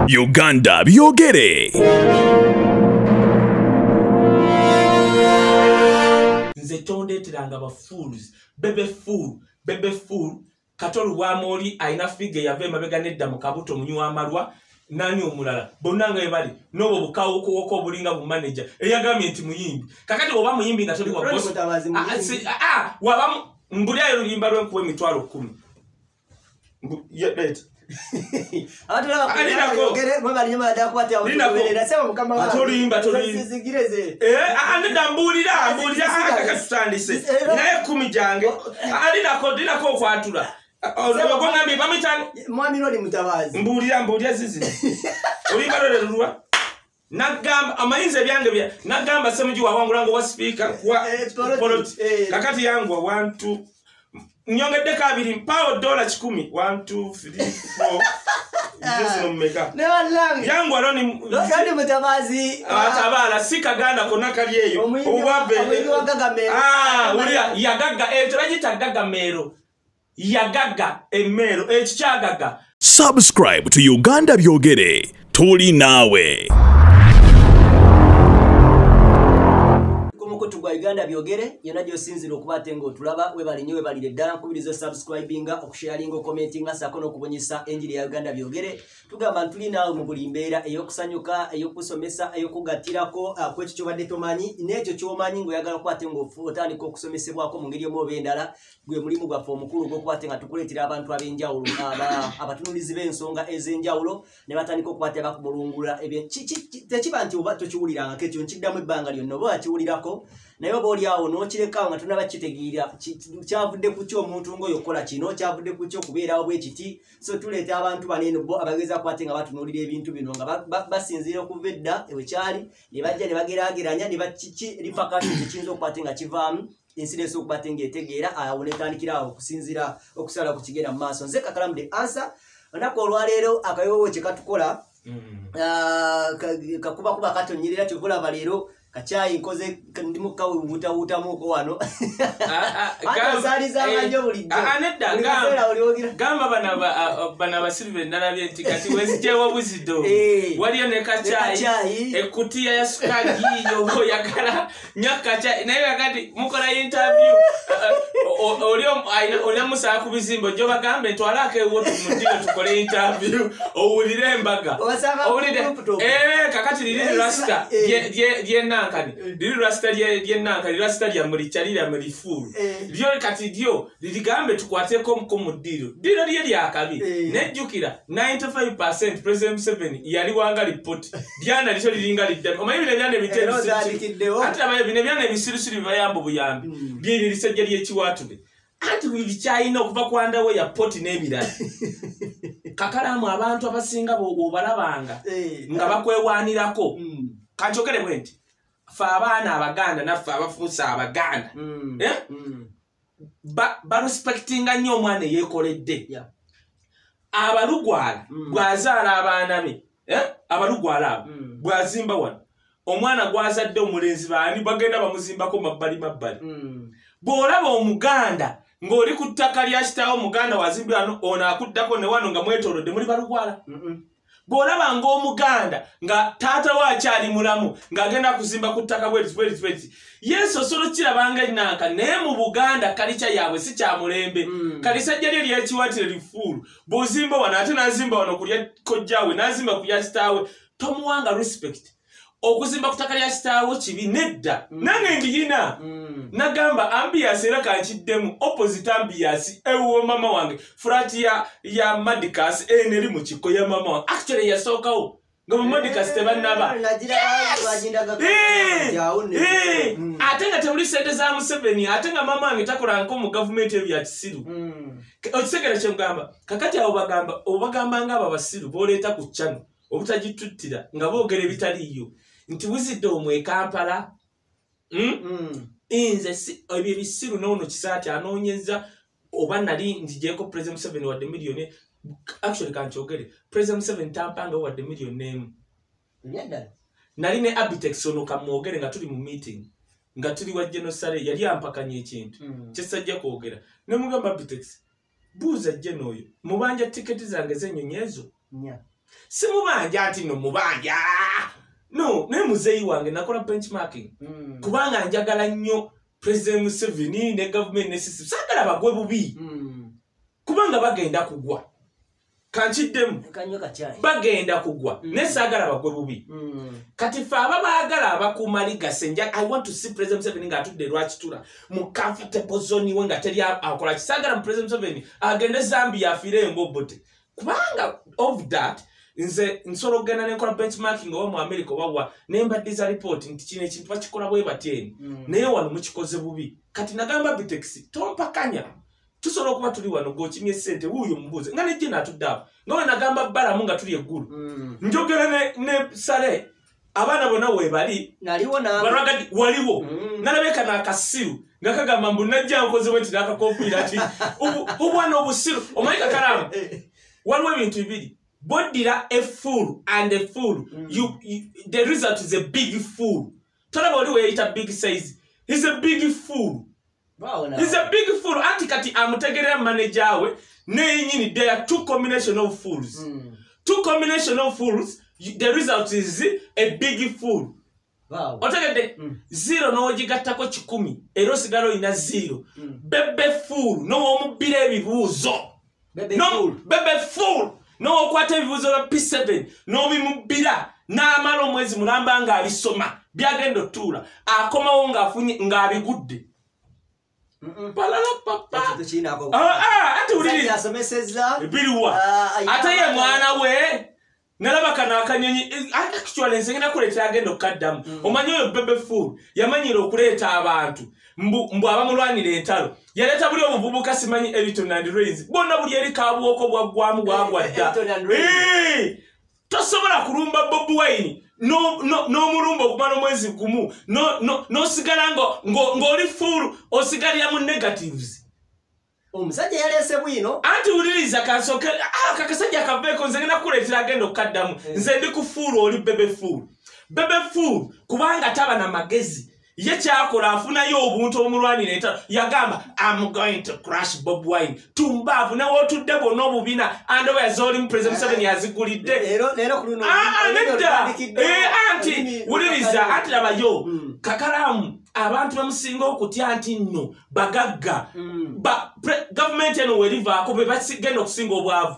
Uganda byogere. Nze tondeeteranga ba fools, bebe fool, katolu wa moli aina fige yave emabega nedda mu kabuto munywa amalwa nani omulala bonnanga ebali nobo bukawo ko bulinga bu manager eyagambye nti muyimbi kakati oba muyimbi nga toli wa boss waba mbuli ayo luyimba lwenkuwa emitwalo 10 yet atulaba byogere mwe bali nyuma da kwati abutuberera sema mukama wa atoluyimba sizigireze anida mbulira akakatutandise naye 10 jange alina ko kwatula Ogongambi bamitani mwami rodi mutabazi mbulira zizi olimba lole lulwa nagamba amayinze byange bya nagamba semuji wa wangulango wa speaker kwa poloti kakati yangu 1 2 nyongedde kabiri mpawo $10 1 2 3 4 Yesu nomeka yangu aloni mutabazi atabala sikaganda konaka lyeyo obwabe ulia yagaga turagita gagamero yagaga emero ekikyagaga. Subscribe to Uganda byogere. Tuli nawe. Tugwa Uganda byogere yona gyosinzira okubate ngo tulaba we bali nyewe bali ddala nkubiriza subscribinga okusharinga okomentinga sako nokubonyesa enjiri ya Uganda byogere tugamba ntuli nawe mu buli mbeera eyokusanyuka eyokusomesa eyokugatirako kwekyo kyobadde tomanyi n'ekyo kyomanyi ng'oyagala kwate ngo otandika okusomesebwako mu ngeri omu endala gwe mulimu gwaffe omukulu gw'okwate nga tukuleetera abantu ab'enjawulo abatunulizi b'ensonga ez'enjawulo ne batandika okukwata bakumulungula tekiba nti oba tokiwuliranga kekyo nkiddamu ebbanga lyonna oba wakiwulirako naye oba oli awo n'okirekawo nga tonnaba kitegeera kyavudde ku kyo omuntu ng'oyo okola kino kyavudde ku kyo kubeerawo bwe kiti so tuleeta abantu baneeno bo abageza kwate nga batunuulira ebintu bino nga basinziira okuva edda ewekyali ne bajja ne bageraageranya ne bakiki lipakati ekiyinza okukwate nga kivaamu insidensi okubate ng'etegeera awo netandikira awo okusinziira okusala ku kigenda mu maaso nze Kakalamu the answer olunaku olwaleero akayobo kye katukola kakubakuba katonyerera kyokulaba leero kachayi nkoze ndi mukawe butawutamuko wano gamba bana Silver nalabye nti kati wezijewa buzido waliyo ne kachayi ekutiya ya sukari yiyo yakala nyaka chayi naye yakati mukola interview olio musa kubizimbo jo bagambe twalake wotu mundiyo tukole interview owulire embaga owulire kakati lili rasta nankani lili rasta rasta lya mulichalira mulifuru lyo kati lyo liligambe tukwateko mu diro lye lyakabi nejjukira 95% President 7 yali wanga report byana licho lilinga lidda omayi bine byane bitero ati abaye bine byane bisirusiri bayambo buyambi byiri lisejja lyekiwatule ati bichayina okuva kwanda we ya poti nebirala Kakalamu abantu abasinga bobalabanga nga bakwewanirako kanchokere bwenti fa abaana abaganda naffe abafuusa abaganda ba respectinga nnyo omwana yekoledde abalugwala bwazaala abaana be abalugwala bwazimba wano omwana gwazadde omulenzi baani bagenda bamuzimbako mabbali bw'olaba omuganda ng'oli ku ttaka lya kitaawo omuganda wazimbi wano ono akuddako ne wano nga mwetoolodde muli balugwala bw'olaba ng'omuganda nga taata we akyali mulamu ng'agenda kuzimba ku ttaka bweti yesu osolo kirabanga ennanka naye mu Buganda kalica yaabwe si kya mulembe kalisajja lye lyekiwatire lifuulu bw'ozimba wano ate n'azimba wano kulya kojjaawe n'azimba ku lya kitaawe tomuwanga respect okuzimba ku ttaka lya kitaawe kibi nedda nange ndiyina nagamba ambiance era kankiddemu opposite ambiance ewo mama wange flat ya Madicas eneri mu kiko ya mama wange actually yasookawo nga mu Madicas tebannaba ate nga tebuli sente za Museveni ate nga mama wange takola nko mu gavumenti ebya kisiru okisegera kyemugamba kakati awo bagamba nga abo abasiru booleeta ku ccano obutagituttira nga boogera ebitaliiyo nti wizidde omwe Kampala inze si ebyo bisiru n'ono kisaati anoonyeza oba nali njigyeko President 7 wadde miliyoni actually kankyogere President 7 tampanga wadde miliyoni nali ne Abitex ono kamwogere nga tuli mu meeting nga tuli wa Genosale yali ampakanya ekintu kyesajja kwogera ne mugamba Abitex buuza jje n'oyo mubanja tiketi zange z'ennyonyi ezo simubanja ati no mubanja no ne muzeyi wange nakola benchmarking kubanga njagala nnyo President Museveni ne government ne system sagala bagwe bubi kubanga bagenda kugwa kanchiddemu bagenda kugwa ne sagala bagwe bubi kati fa abagala abakuuma ligase nja I want to see President Museveni nga atudde lwakitula mu comfortable zone we nga teri akola kisagala mu President Museveni agende Zambia afire embobote kubanga of that nze nsolo gena nekola benchmarking owa mu America wawa nembaddiza report nti kino ekintu bakikola bwe bateni naye wano mukikoze bubi kati nagamba Bitex tompakanya tusobola okuba tuli wano gokimye ssente wuuyo mbuuze nga nejje natuddaako nga we nagamba bbalamu nga tuli eggulu njogera ne sale abaana bonna webali balwagadi waliwo nalabeka n'akasiru nga kagamba mbu najja nkozebwe nti n'akakofiira ati ubwana obusiru omanyi kakalamu waliwo ebintu bibiri boddira a fool and a fool the result is a big fool tolaba oli weyayita big size he's a big fool. He's a big fool. Anti kati amutegerera manager we neyinyini there are two combination of fools. Two combination of fools the result is a big fool. Wow. Otegede 0 no ojigattako 10 ero sigalo ina 0. Bebe fool no omubira ebibuuzo. Bebe fool no okwata ebibuuzo bya P7 no bimubira n'amala omwezi mulamba nga abisoma byagenda otuula akomawo nga afunye nga abigudde. Palala papa. Ati ulili asomeseza biliwa ate ye mwana we nalaba kana akanyonyi actually nsengena kuleeta agenda okaddamu omanyi oyo bebe fool yamanyira okuleeta abantu mbu abamulwanira entalo yaleeta buli obuvubuka simanyi Elton and Rains bonna buli eri kaabwoko bwaggwamu bwagwadda tosobola kulumba Bobi Wine no mulumba okumala omwezi gumu no sigala ng'oli fool osigalira mu negatives. Omusajja yalese bwino anti uliriza kasoke kakasajja kaveeko nze ngenda kuleetera agenda okaddamu nze ndi ku fool oli bebe fool kubanga taba na magezi ye kyakola afunayo obuntu omulwanira entalo yagamba I'm going to crush Bobi Wine tumbaavu ne wotudde bonna obubina andoya zoli mu President Museveni yazigulidde leero kuno nedda anti uliriza anti labayo kakalamu abantu bamusinga okutya nti nno bagagga government eno werivaako be bagenda okusinga obwavu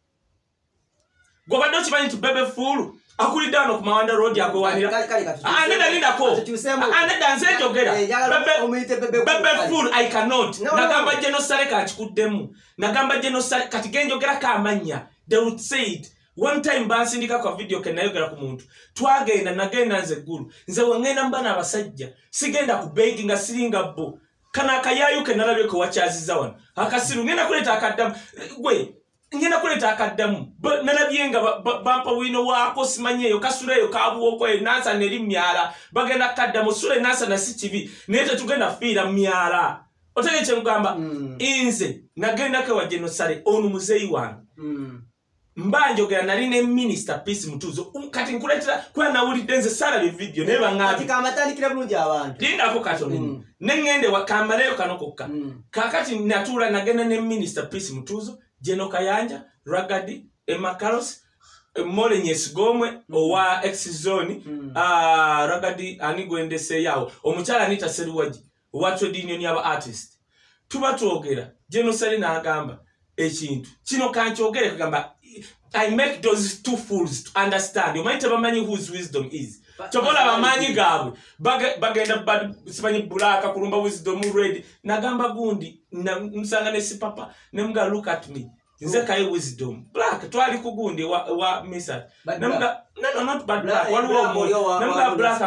gobadde okimanyi nti bebe fool akulidde wano ku Mawanda Road agwewanira nedalindako nedda nze njogera bebe fool I cannot nagamba genosale kankikuddemu nagamba genosale kati genjogerako amanya they would say it one time bansindika kwa video ke nayogera ku muntu twagenda nagenda nze ggulu nze wengenda mbana abasajja sigenda ku begging nga siringa bo kana akayayu ke nalabye ko wakyaziza wano akasiru ngenda kuleta akaddamu gwe ngenda kuleta akaddamu nalabye nga bampa wino wako simanyeyo kasuleyo kabuwoko enansa neri myala bagenda kaddamu sule nansa na si kibi naye tetugenda fiira myala otege kyemugamba inze nagenda ke wa genosale onu muzeyi wange mbanjogera nali ne Minister Peace Mutuzo kati nkuletera kwa nawulidde nze salabye video naye bangabi kati kamatandikira bulungi abantu lindako katono nengende wakambaleyo kanokokka kakati natuula nagenda ne Minister Peace Mutuzo Jeno Kayanja Ragadi Emakaros Molenyes Gomwe owa X-Zone Ragadi anigwendese yawo omukyala anita Seruwaji owa trade union yaba artist tuba twogera Genosale n'agamba ekintu kino kankyogere kagamba I make those two fools to understand. You might have money whose wisdom is. Chobola bamanyi gaabwe bagenda simanyi bulaka kulumba wisdom red nagamba gundi msanga ne sipapa ne mga look at me nze kai wisdom black twali kugundi wa misa namga no not bad black waliwo namga black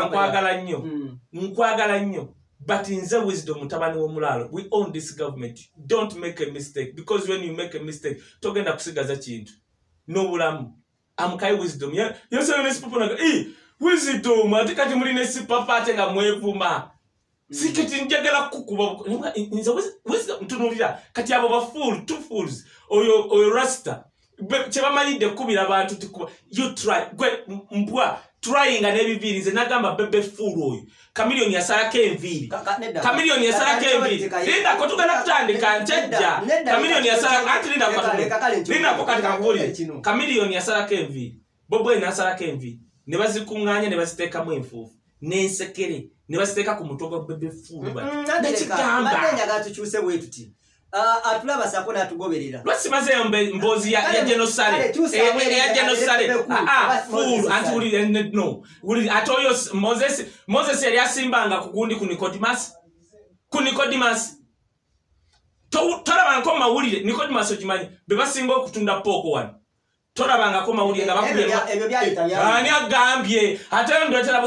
nkwagala nnyo but nze wisdom tabani wo mulalo we own this government don't make a mistake because when you make a mistake togenda kusigaza kintu no bulamu amkai wisdom yose ne sipapa naga wisdom atikati muri ne sipapa atenga mwevuma siketi njagala kukuba nze wisdom tunulira kati abo ba fool two fools oyo rasta cheba manyi de kubira abantu tikuba you try gwe mbwa trying n'ebiviri nze nagamba bebe fool oyo Chameleone yasalako enviiri Chameleone yasalako enviiri linda ko tugenda kutandika njejja Chameleone yasalako anti linda ko kati kakubulire Chameleone yasalako enviiri Bobi Wine yasalako enviiri ne bazikunganya ne baziteekamu enfuufu n'ensekere ne baziteeka ku mutwe gwa bebe fool nekigamba njaga tukyuse bwe tuti atulaba sako natugoberera lwasimaze mbozi ya genocide ya genocide fool anti uli no uli atoyo Moses yali asimbanga kugundi ku Nicodemus tolabanga ko mawulire Nicodemus okimanyi bebasinga okutunda poko wano tolabanga ko mawulire nga bakubye ebyo byayita ani agambye ate ndotera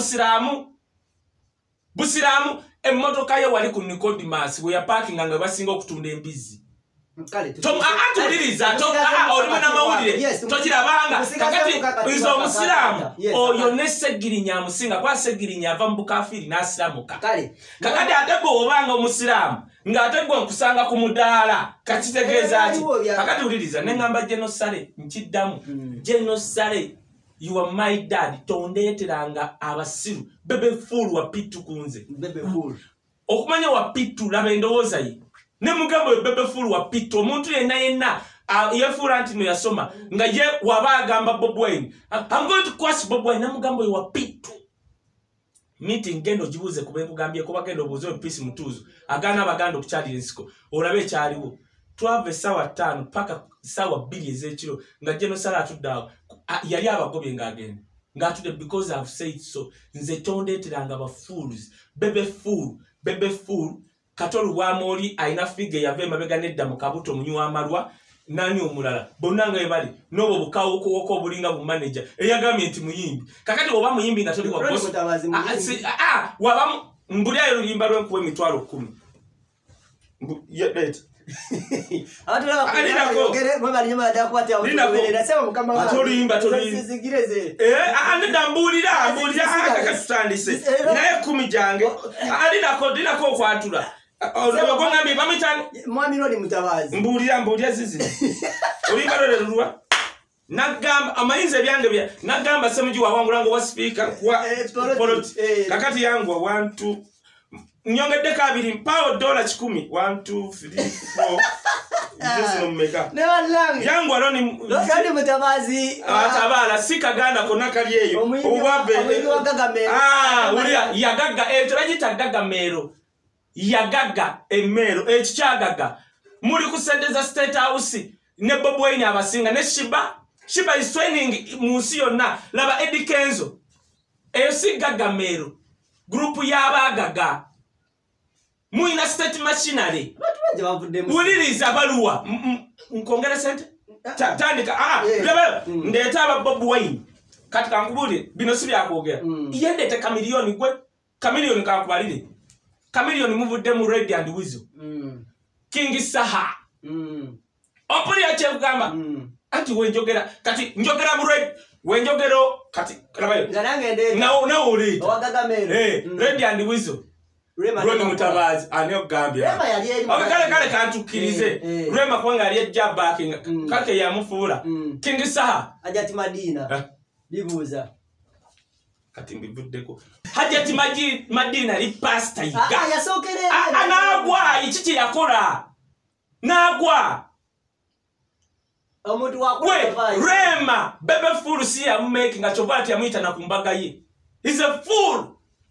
busiramu emmotoka ye wali ku Nicodemus bwe ya parking nga basinga okutunda embizi atuliriza olina mawulire tokirabanga kakati nzo omusiraamu oyo nesegirinya amusinga kwa segirinya ava mu bukafiri n'asiramuka kakati ate gwe obanga omusiraamu ng'ate gwe nkusanga ku mudaala kakitegeeza ki kakati wuliriza neŋŋamba genocide nkiddamu genocide you are my dad tondeeteranga abasiru bebe fool wa pitu kunze okumanya wa pitu laba endowooza ye ne mugambo bebe fool wa pitu omuntu yenna yefuula nti no yasoma nga ye waba agamba Bobi Wine I'm going to quote Bobi Wine ne mugambo wa pitu meeting gendo jibuze kube kugambye kuba gendo obuzo peace mutuzo agana abaganda okukyalira ensiko olabe ekyaliwo twave sawa 5 paka sawa 2 ezekiro nga genocide atuddawo yali abagobye ngagenda ngatude because I've said so nze tondeeteranga ba fools bebe fool katolu wa moli aina fige yave mabega nedda mu kabuto munywa amalwa nani omulala bonnanga ebali nobo bukawo ko bulinga bu manager eyagambye nti muyimbi kakati oba muyimbi nga toli wa boss waba mbuli ayo limba lwe kuwe mitwalo 10 yet atulaba kugere mwabali nyama da kwata uberera sema mukama wa atolimba sizigireze ndambulira akakatandise naye 10 jange alina ko kwatula Ogongambi bamitani mwami noli mutabazi mbulira zizi olimba lolelwa nagamba amayinze byange bya nagamba semuji wa wangulango wa speaker kwa politi kakati yangu 1 2 nyongedde kabiri mpawo $10 1 2 3 4 Yesu mmeka ne walanga yangu aloni lokali mutabazi atabala sikaganda kona kali eyo obwabe ulia yagaga tebagita gaga mero yagaga emero ekikyagaga muri kusendeza State House ne Bobi Wine abasinga ne Shiba is training munsi yonna laba Eddie Kenzo eyo sigaga mero group y'abagaga muina state machinery uliriza baluwa nkongera sente tandika ndeta aba Bobi Wine katika nkubuli bino si byakwogera yendete Chameleone gwe Chameleone kakubalire Chameleone muvudde mu Red and Weasel King Saha opuli ache kugamba ati wenjogera kati njogera mu Red wenjogero kati labayo na uri Red and Weasel Rwema mutabazi anyo gambia kale kantukirize Rwema kwanga ali ejja backing kake yamufuula King Saha Hajati Madina bibuza kati mbivuddeko Hajati Madina li pastor yiga yasokere anagwa ichichi yakola nagwa omuntu wakola Rwema bebe fool si ya making achobati amuyita na kumbaga ye is a fool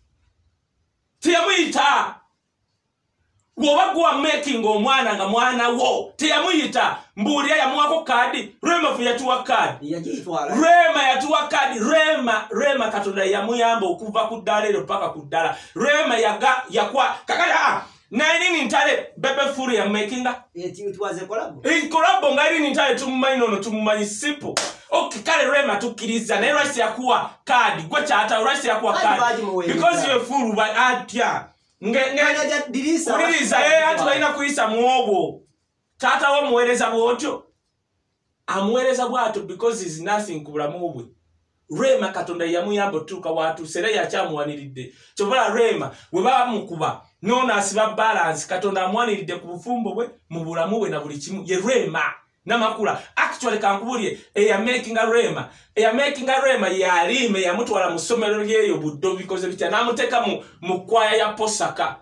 tiyamuyita wobagwa making omwana nga mwana wo tiyamuyita mbulya yamuwako kadi Rwema fu yatuwa kadi Rwema yatuwa kadi Rwema katonda yamuyamba okuva ku ddala paka ku ddala Rwema yakwa kakala nini ntale bebe fool ya makinga tuwaze collabo ngari ntale tumumanyi simple kale Rwema tukiriza na rice yakuwa kadi gwe chata rice yakuwa kadi because you fool by atya dirisa atu baina kuisa muogo tata wo muwereza bwotyo amuwereza bwato because is nothing kubulamu bwe Rwema katonda yamuyamba tuka watu sere yakyamuwaniridde kyobola Rwema we baba mukuba nona asiba balance katonda amwaniridde ku bufumbo bwe mu bulamu bwe na buli kimu ye Rwema Namakula actually kankubulye eya making a Rema yalime yamutwala mu ssomero lyeyo buddo bikoze bitya namuteka mu kwaya ya Posaka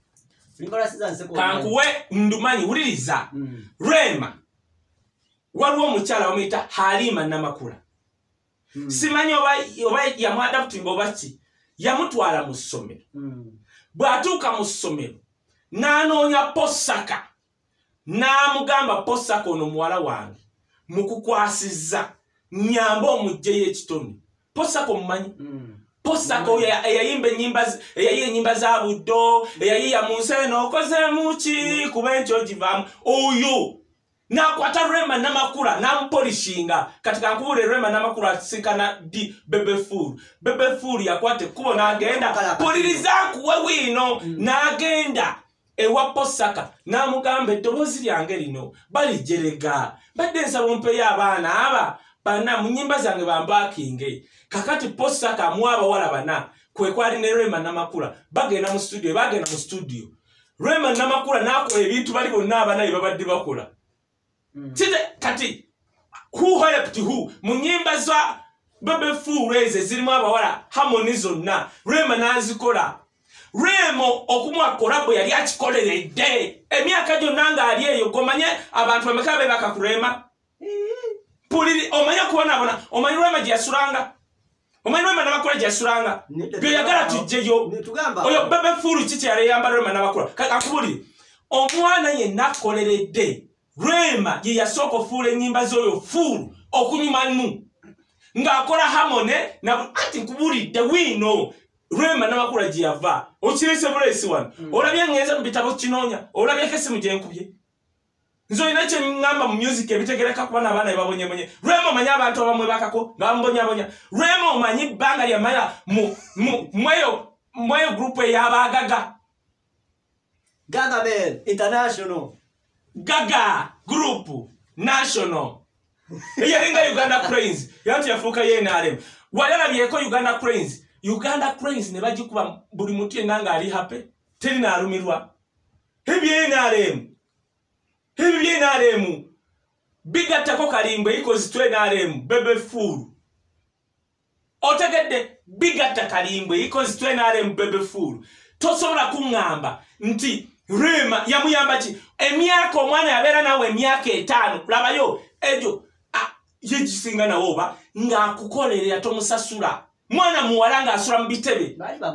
kankuwe ndumanyi wuliriza Rema waliwo omukyala bamuyita Halima Namakula simanyi oba yamwadapting oba ki yamutwala mu ssomero bw'atuuka mu ssomero n'anoonya Posaka n'amugamba Posaka ono muwala wange mukukwasizza nyamba omugjeyo ekitone Posaka omumanyi Posaka eyayimba ennyimba za buddo eyayiya mu nsi eno okozeemu ki kuba ekyo givaamu oyo nakwata Rema Namakula namupolishinga kati kankubule Rema Namakula sikana di Bebe Fulu yakwate ekkubo n'agenda puliriza nkuwe wiino n'agenda ewa Posaka n'amugamba eddoboozi lyange lino balijerega badde nsaba ompeyo abaana aba bana mu nnyimba zange bambakinge kakati Posaka amuwa abawala bana kwe kwali ne Rema Namakula bagenda mu studio Rema Namakula n'akola ebintu bali bonna abana bye babadde bakola kati who helped who mu nnyimba za Bebe Fulu ezo zirimu abawala Harmony zonna Rema n'azikola Remo okumwa kolabo yali akikoleredde emyaka gyonna ng'ali eyo gomanye abantu bameka be bakakurema puliri omanya kubonabona omanyi Rema gye yasulanga omanyi Rema Namakula gye yasulanga byeyagala tujjeyo oyo Bebe Fulu kiki yali yamba Rema Namakula kakubulire omwana yenna akoleredde Rema ye yasooka ofuula ennyimba z'oyo Fulu okunyumamu ng'akola Harmony ati nkubulidde wiino Rema Namakula gye yava okirese bulesi wano olabye ngenze mu bitabo kinoonya olabye kesimu gye nkubye nzo ina kye ngamba mu music ebitegereka kuba n'abaana babonyemonye Rema omanyi abantu abamwe bakako ngambonyabonya Rema omanyi bbanga lyamala mweyo group ey'abaagaga Gaga Bell International Gaga Group National eyalinga Uganda Cranes yantu yafuuka yenaalemu walalabyeko Uganda Cranes ne bagikuba buli muntu yenna ng'ali happy teri n'alumirwa eby'enaalemu bigattako kalimbo eikozi twenaalemu Bebe Fulu otegedde bigatta kalimbo eikozi twenaalemu Bebe Fulu tosobola kuŋŋamba nti Rema yamuyamba ki emyaka omwana yabeera nawe emyaka 5 labayo ejo yegisinga nawe oba ng'akukolerera tomusasula mwana muwala ng'asula mu bitebe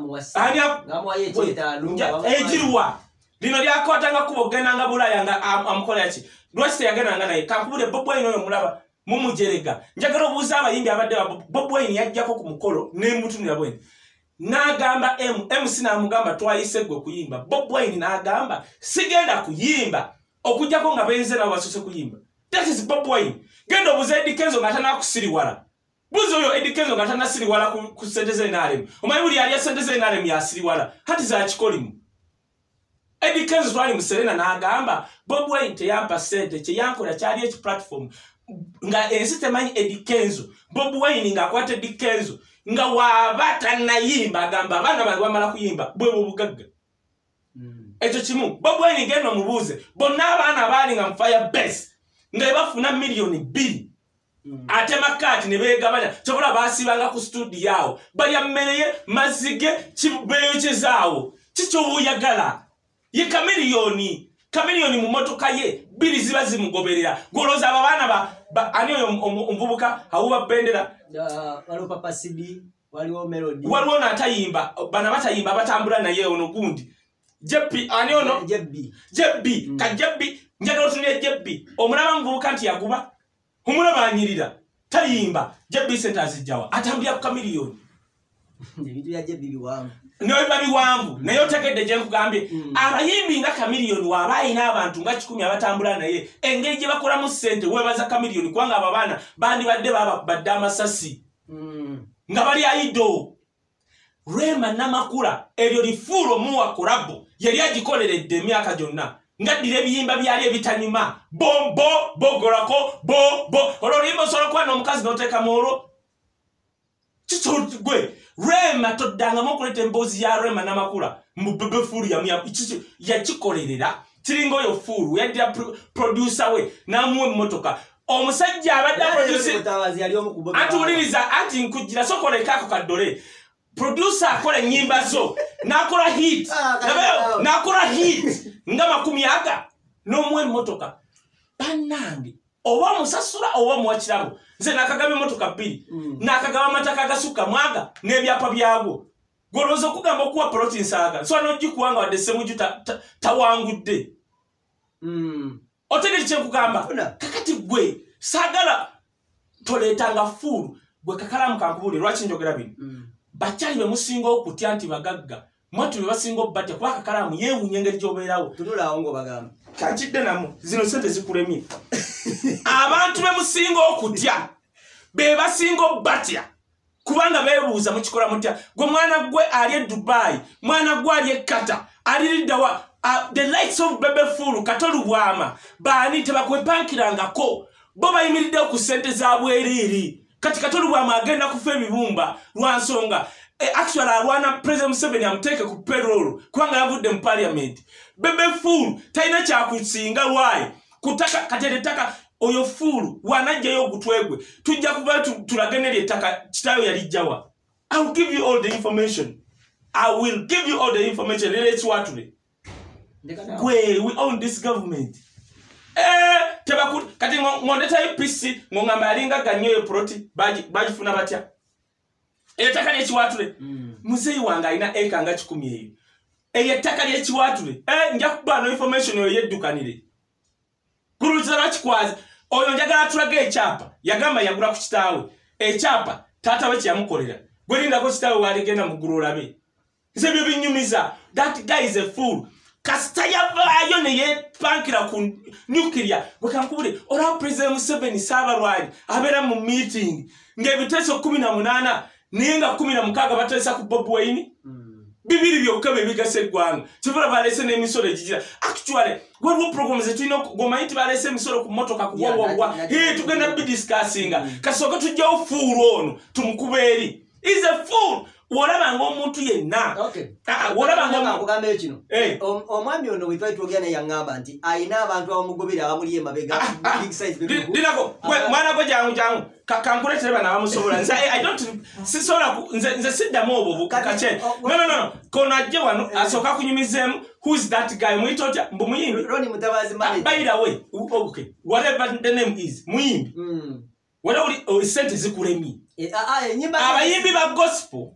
egiruwa lino lyakwatanga kuba ogendanga Bulaya nga amukolera ki lwaki teyagendanga naye kankubule Bobi Wine oyo mulaba mumujerega njagala obuuza abayimbi abadde Bobi Wine yajjako ku mukolo n'emutunira bwene n'agamba MC n'amugamba twayise gwe kuyimba Bobi Wine n'agamba sigenda kuyimba okujjako nga benze nabo basose kuyimba that is Bobi Wine genda obuuza Eddie Kenzo nga tanakusiriwala buzo oyo Eddie Kenzo nga tanasiriwala ku ssente z'enaalemu omanyi buli yali ssente z'enaalemu yasiriwala hati za kikolimu Eddie Kenzo twali mu Serena n'agamba Bobi Wine teyampa ssente kye yankola kyali ekiplatform nga ensi temanyi Eddie Kenzo Bobi Wine ng'akwata Eddie Kenzo nga waaba tannayimba agamba abaana bange bamala kuyimba bwe bubugagga ekyo kimu Bobi Wine ngenda omubuuze bonna abaana abaali nga mu Fire Base nga bafuna miliyoni 2 ate makati ne beegabanya kyobola baasibanga ku studio awo balya mmere ye mazige kibeyokyezaawo kikyobuuyagala ye kamiliyoni mu motoka ye 2 ziba zimugoberera golooza abo baana ani oyo omuvubuka awuba bendera waliwo Papa Sidi waliwo Melody waliwo n'atayimba bana batayimba batambula naye ono gundi Jebbi ani ono Jebbi ka Jebbi njagala otunire Jebbi omulaba muvubuka nti yaguba omulaba anyirira tayimba Jebbi sente azijjawa atambulira ku kamiliyoni ebintu bya Jebbi biwanvu n'ebiba biwanvu naye otegedde gye nkugambye abayimbi nga kamiliyoni waaba alina abantu nga 10 abatambula naye engeri gye bakolamu ssente weebaza kamiliyoni kubanga abo abaana bandibadde babadde amasasi nga bali aido Rema Namakula eryo lifuulo omuwa kolabo yali agikoleredde emyaka gyonna ngaddira ebiyimba byali ebitanyuma bombo bogolako bo olwolimba osobola kuba n'omukazi n'oteekamu olwo kikigwe Rema toddangamu okuleeta emboozi ya Rema Namakula mu Bebe Fulu yakikolerera kiringo yo furu yadira producer we namuwe mmotoka omusajja abadde producer atuliriza ati nkujira sokole kako kadole producer akola nyimba zo nakola hit nakola hit ngama 10 aga nomuwe mmotoka banange oba musasula oba mwachirabo nze nakagaba mmotoka 2 nakagaba mataka agasuka mwaga n'ebyapa byabo golozo kugamba okuwa protein saga so nojikuwanga wadde semuju tawangudde otegere kye kugamba kakati gwe sagala toletanga fulu gwe kakalamu kankubuli lwaki njogera bino bakyali be musinga okutya nti bagagga mwatu be basinga obbatya kuba kakalamu yeewunya engeri gy'obeerawo tunulaawo ng'obagamba kakidde namu zino sente zikulemye abantu be musinga okutya be basinga obbatya kubanga beebuuza mukikola mutya gwe mwana gwe ali e Dubai mwana gwe ali e Qatar aliriddawa the likes of Bebe Fulu katolubwama baani tebakwepankirangako bo bayimiridde ku ssente za bweriri kati katolubwama agenda kufa ebibumba lwa nsonga actually alwana President Museveni amuteeke ku payroll kubanga yavudde mu parliament Bebe Fulu talina kyakusinga lwayi kutaka kateretaka oyo Fulu wanajjayo ogutwegwe tujja kuba tulagene ly'ettaka kitayo yalijjawa. I will give you all the information. I will give you all the information. Let's what today. We own this government. Kati ngondeta APC ngongamba yalinga ganyo proti bajifuna batya. Ettaka ly'ekiwatule. Muzeyi wange alina eka nga 10 eyo. Ettaka ly'ekiwatule. Nja kuba no information oyo yeddukanire. Kuruzira bakikwazi. Oyo njagala tulaga ekyapa. Yagamba yagula ku kitaawe. Ekyapa taata we kyamukolera. Gwelinda ko kitaawe waligenda mu ggulu olabe. Nze byo binyumiza. That guy is a fool. Kasita yavaayo ne yeepankira ku nuclear. Bwekankubule olaba President Museveni Saabalwanyi abeera mu meeting ng'ebiteeso 18 naye nga 16 bateesa ku Bobi Wine. Bibiri byokka bigasa eggwanga kivula balese n'emisolo egigira actually waliwo programs zetulina gomanyi nti balese emisolo ku mmotoka kuwawabwa tugenda bidiscussinga kasooka tujjawo fuulu ono tumukuba eri is a fool wolaba ng'omuntu yenna wolaba ekino omwami ono bwe twali twogera naye yaŋŋamba nti ayina abantu abamugobera abamuli emabega dinako mwana gwe jangu kankuletere bana bamusobola nze I don't sisobola nze siddamu obwo bukakache no kono ajje wano asooka kunyumizeemu who's that guy muyita otya mbu muyimbi Ronnie Mutabazi manager by the way okay whatever the name is muyimbi wala uli sente zikulemi abayimbi ba gospel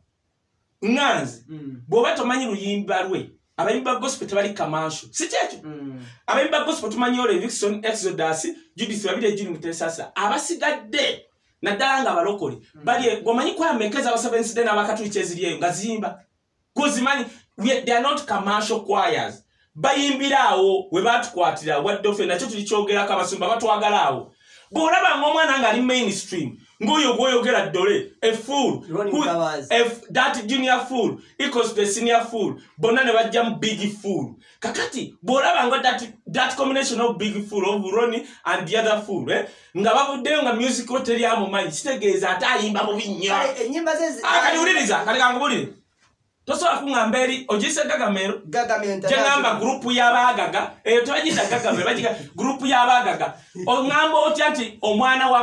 nganzi bwoba tomanyi luyimba lwe abayimbi ba gospel tebali kamansho si kyekyo abayimbi ba gospel tumanyi ole Vixen Exodus Judith Wabire Juni Mutesasa abasigadde naddala nga balokole bali gomanyi kwamekeza abasevensi n'abakatuliki eziryeyo nga ziyimba gozimanyi they are not commercial choirs bayimbiraawo we batukwatira wadde ofe nakyo tulikyogerako abasumba batwagalaawo bw'olaba ng'omwana ng'ali mainstream ngoyo gwoyogera ddole a fool that junior fool equals to the senior fool bonna ne bajja mu big fool kakati bw'olaba nga that combination of big fool of Ronnie and the other fool nga bavuddeyo nga musical teri amumanyi kitegeeza ate ayimba bubi nnyo kati wuliriza kati kangubulire tosobola kuŋŋamba eri ogiyise gagamero gyeŋŋamba gurupu y'abaagaga eyo tebagiyita gagamero bagiga gurupu y'abaagaga oŋŋamba otya nti omwana wa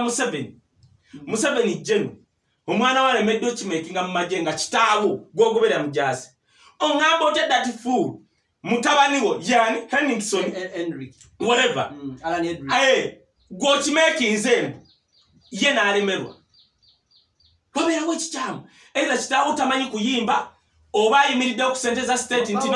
Museveni jenu omwana wa alemedde okimekinga mu magye nga kitaawo gw'ogobera mu jaasi oŋŋamba otya that fool mutabani wo yani Henningson whatever gw'okimekinze ye n'alemerwa wabeerawo ekikyamu era kitaawo tamanyi kuyimba oba ayimiriddewo ku ssente za state nti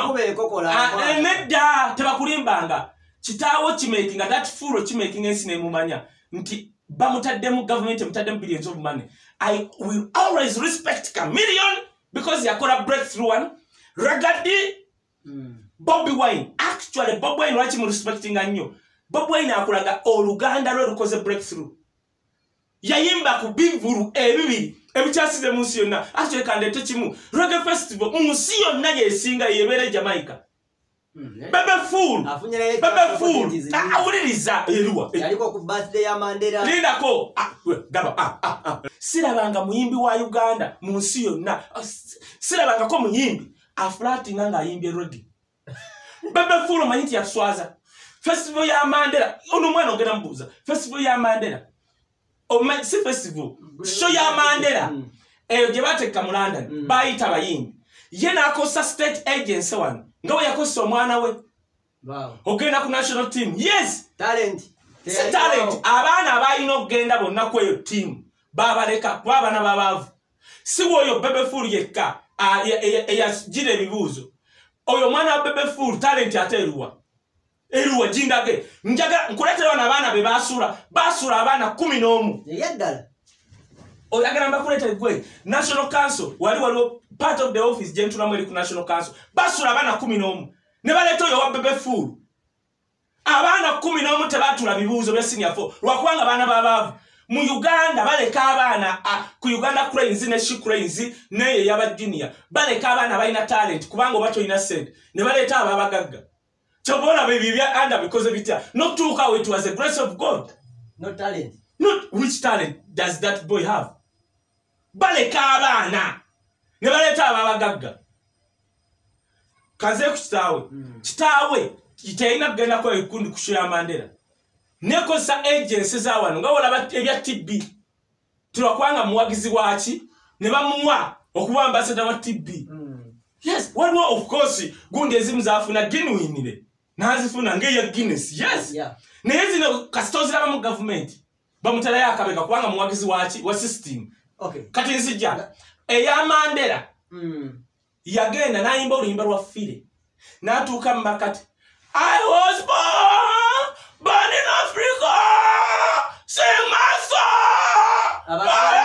nedda tebakulimbanga kitaawo kimakinga that fool okimakinga ensi n'emumanya nti bamutaddemu government emutaddemu billions of money. I will always respect Chameleon because yakola breakthrough one. Ragadi Bobi Wine. Actually Bobi Wine lwaki mu respecting nnyo. Bobi Wine akulaga oluganda lwe lukoze breakthrough. Yayimba ku bivuru ebibiri ebikyasize mu nsi yonna. Actually kandete kimu Reggae Festival mu nsi yonna yesinga yebere Jamaica. Bebe fool. Bebe fool. Awuliriza eruwa. Yaliko ku birthday ya Mandela. Lindako. Gaba. Sirabanga muyimbi wa Uganda mu nsi yonna. Sirabanga ko muyimbi aflatinga nga ayimbi reggae. Bebe fool manyiti yaswaza. festival ya Mandela ono mwana ogenda mbuuza festival ya Mandela si festival show ya Mandela eyo gye bateeka mu London bayita bayimbi ye n'akosa state agency one nga we yakosa omwana we ogenda ku national team yes talent abaana abalina okugenda bonna ku eyo team babaleka kuba abaana babaavu si woyo Bebe Fool yekka eyagira ebibuuzo oyo mwana wa Bebe Fool talent ate eruwa jindage njaga nkuletera abaana be basura abaana 11 yeddala oyagala mbakuletera gwe national council waliwo part of the office gentula mweli ku national council basura abaana 11 ne baleeta oyo wa Bebe Fool abaana 11 tebatula bibuuzo bya senior 4 lwakwanga abaana babaavu mu Uganda baleka abaana ku Uganda Cranes ne She Cranes ne yaba junior baleka abaana balina talent kubanga obato ina sente ne baleeta ababagagga chobona baby bya under because of it not took how it was the grace of God no talent not which talent does that boy have baleka abaana ne baleeta ababagagga kaze ku kitawe kitaina kugenda kwa ikundi kushoya Mandela nekosa agency za wano nga wala ebya TB tulakwanga muwagizi wachi ne bamuwa okuba ambassador wa TB yes one more of course gundi ezimu zafuna genuine nazifuna ngeya Guinness yes yeah nezi no kastozi laba mu government bamutala yakabeka kwanga muwagizi wachi wa system okay kati nsijja eya Mandela yagenda nayimba oluyimba lwa fire natuka mbakati I was born in Africa sing my song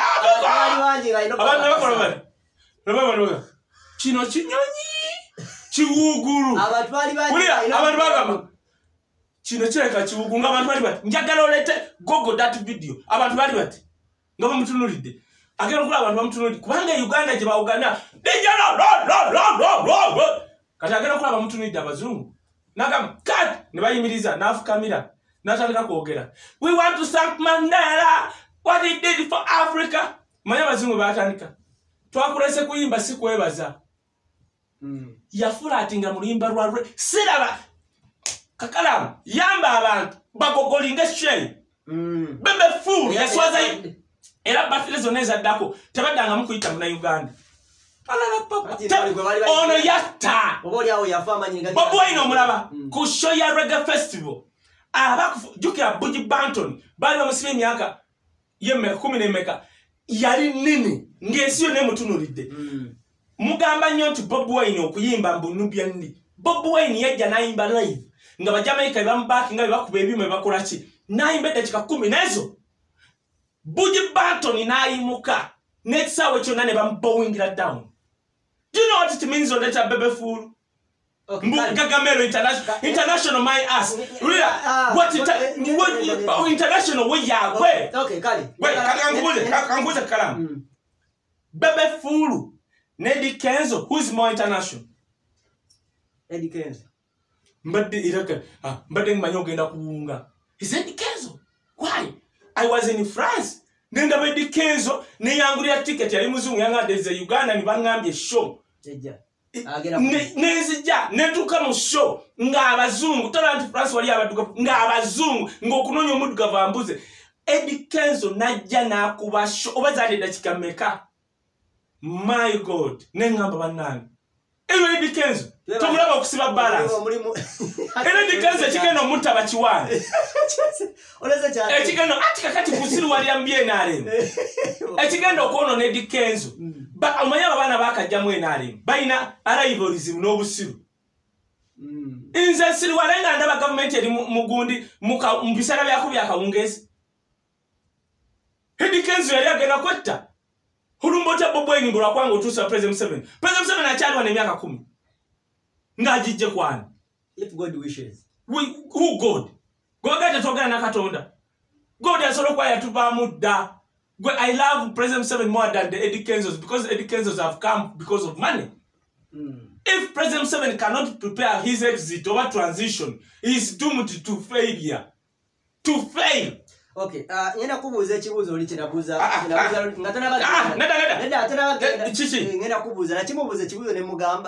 abana kino kinyonyi kiwuguru abantu bagamba kino kireka kiwugu nga abantu bali bati njagala olete gogo that video abantu bali bati nga bamutunulidde agenda okula abantu bamutunulidde kubanga Uganda gye bawugana kati agenda okula bamutunulidde abazungu nagamba kat ne bayimiriza n'afukamira n'atandika kwogera we want to thank Mandela what he did for Africa manya abazungu batandika twakulese kuyimba si kwebaza yafula atinga muluyimba lwa siraba kakalamu yamba abantu bagogolinga shey Bebe Fool yaswaza era bafile zonna ezaddako tebaddanga mu kuyita muna Uganda ono yatta Bobi Wine omulaba ku show ya Reggae Festival jukira Buji Banton bali bamusibe emyaka yemme 10 yali nini ng'ensi yonna emutunulidde mugamba nnyo nti Bobi Wine okuyimba mbunubya ndi Bobi Wine yajja n'ayimba live nga Bajamaika bamubaki nga bakuba ebyuma ebakola ki n'ayimba eddakiika 10 nezo Buji Banton n'ayimuka n'ekisaawe kyonna ne bamubowingira down. Do you know what it means on that Bebe Fool? Okay, Gagamelo international my ass. What international we ya where? Okay, Kali. Wait, kanguze kalam. Bebe Fool. Eddie Kenzo, who is more international? Eddie Kenzo. Mbadi iraka. Mbadi manyogenda kuunga. Is Eddie Kenzo? Why? I was in France. Nenda Eddie Kenzo ne yangulia ticket yali muzungu yanga deze Uganda ni bangambye show. Nezija netuka mu show nga abazungu talent France wali abaduka nga abazungu ngokunonya omuduga vambuze Eddie Kenzo najja nakuba show obazali dakika meka my god nengamba banani Eddie Kenzo tumulaba okusiba balance Eddie Kenzo kigeno mutaba kiwane oleza cyane ekigeno atika kati kusiru wali ambye nare ekigendo kono Eddie Kenzo ba amanya bana bakajjamu enale baina arrivalism n'obusiru inze siri walenga ndaba government eri mugundi mbisara byakubya akawungezi Eddie Kenzo yali agenda kwetta hulumbota Bobi Wine ngulwa kwangu utusa President 7 achali wana miaka 10 ngajije kwani if God wishes who God gogate togana na Katonda God asolo kwa yatuba muda. I love President 7 more than the Eddie Kenzos because Eddie Kenzos have come because of money. If President 7 cannot prepare his exit or transition, he is doomed to failure. To fail. Okay. Ngena kubuza ekibuzo oli kinabuza ngatana bagenda. Neda atana bagenda. Ngena kubuza na kimubuza ekibuzo ne mugamba.